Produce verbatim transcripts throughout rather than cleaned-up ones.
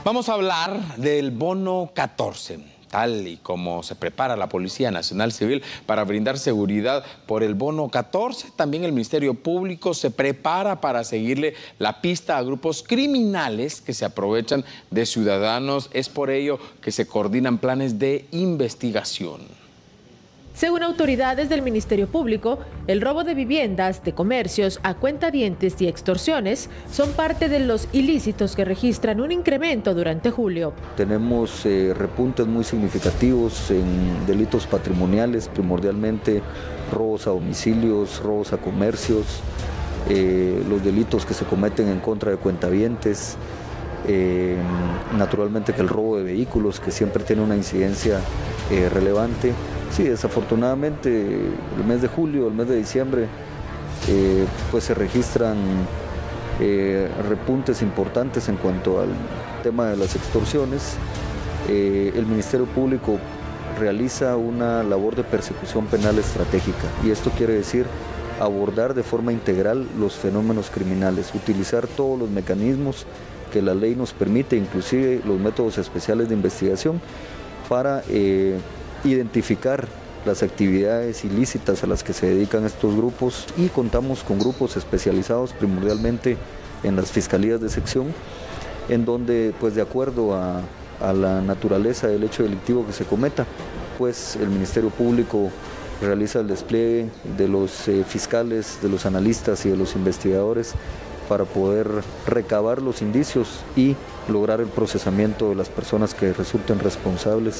Vamos a hablar del bono catorce, tal y como se prepara la Policía Nacional Civil para brindar seguridad por el bono catorce. También el Ministerio Público se prepara para seguirle la pista a grupos criminales que se aprovechan de ciudadanos. Es por ello que se coordinan planes de investigación. Según autoridades del Ministerio Público, el robo de viviendas, de comercios a cuentavientes y extorsiones son parte de los ilícitos que registran un incremento durante julio. Tenemos eh, repuntes muy significativos en delitos patrimoniales, primordialmente robos a domicilios, robos a comercios, eh, los delitos que se cometen en contra de cuentavientes, eh, naturalmente que el robo de vehículos, que siempre tiene una incidencia eh, relevante. Sí, desafortunadamente el mes de julio, el mes de diciembre, eh, pues se registran eh, repuntes importantes en cuanto al tema de las extorsiones. Eh, el Ministerio Público realiza una labor de persecución penal estratégica y esto quiere decir abordar de forma integral los fenómenos criminales, utilizar todos los mecanismos que la ley nos permite, inclusive los métodos especiales de investigación, para eh, identificar las actividades ilícitas a las que se dedican estos grupos, y contamos con grupos especializados primordialmente en las fiscalías de sección, en donde pues de acuerdo a, a la naturaleza del hecho delictivo que se cometa, pues el Ministerio Público realiza el despliegue de los eh, fiscales, de los analistas y de los investigadores para poder recabar los indicios y lograr el procesamiento de las personas que resulten responsables.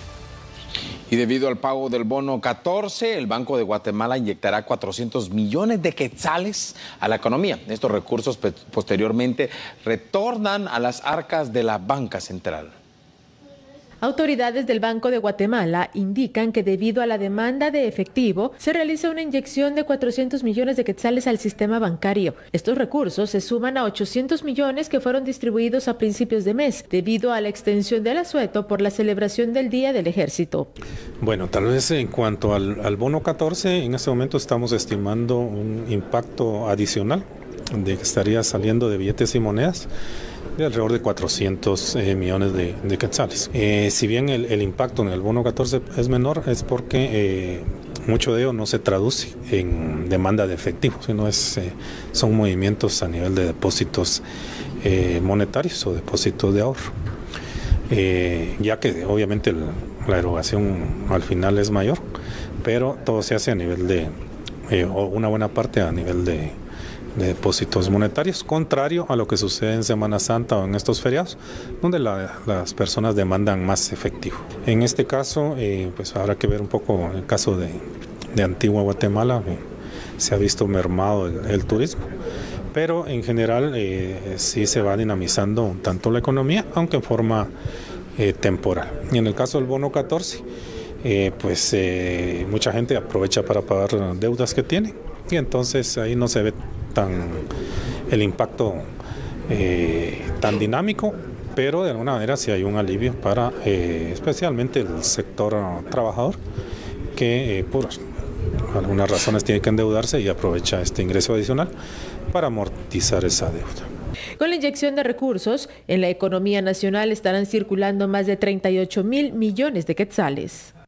Y debido al pago del bono catorce, el Banco de Guatemala inyectará cuatrocientos millones de quetzales a la economía. Estos recursos posteriormente retornan a las arcas de la banca central. Autoridades del Banco de Guatemala indican que debido a la demanda de efectivo, se realiza una inyección de cuatrocientos millones de quetzales al sistema bancario. Estos recursos se suman a ochocientos millones que fueron distribuidos a principios de mes, debido a la extensión del asueto por la celebración del Día del Ejército. Bueno, tal vez en cuanto al, al bono catorce, en este momento estamos estimando un impacto adicional de que estaría saliendo de billetes y monedas de alrededor de cuatrocientos eh, millones de, de quetzales. Eh, si bien el, el impacto en el bono catorce es menor, es porque eh, mucho de ello no se traduce en demanda de efectivo, sino es, eh, son movimientos a nivel de depósitos eh, monetarios o depósitos de ahorro. Eh, ya que obviamente el, la erogación al final es mayor, pero todo se hace a nivel de, eh, o una buena parte a nivel de de depósitos monetarios, contrario a lo que sucede en Semana Santa o en estos feriados, donde la, las personas demandan más efectivo. En este caso, eh, pues habrá que ver un poco en el caso de, de Antigua Guatemala, eh, se ha visto mermado el, el turismo, pero en general eh, sí se va dinamizando tanto la economía, aunque en forma eh, temporal. Y en el caso del bono catorce, eh, pues eh, mucha gente aprovecha para pagar deudas que tiene, y entonces ahí no se ve tan el impacto eh, tan dinámico, pero de alguna manera sí hay un alivio para eh, especialmente el sector trabajador que eh, por algunas razones tiene que endeudarse y aprovecha este ingreso adicional para amortizar esa deuda. Con la inyección de recursos, en la economía nacional estarán circulando más de treinta y ocho mil millones de quetzales.